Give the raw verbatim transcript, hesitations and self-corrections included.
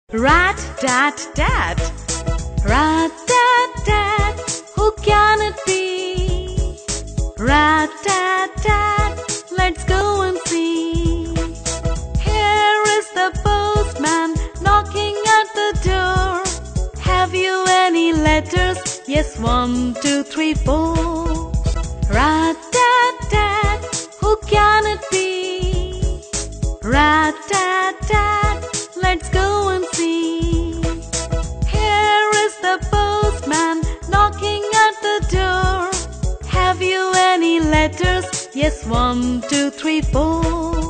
Rat-tat-tat, rat-tat-tat, who can it be? Rat-tat-tat, let's go and see. Here is the postman knocking at the door. Have you any letters? Yes, one, two, three, four. Rat-tat-tat, who can it be? Rat-tat-tat, let's go and see. Here is the postman knocking at the door. Have you any letters? Yes, one, two, three, four.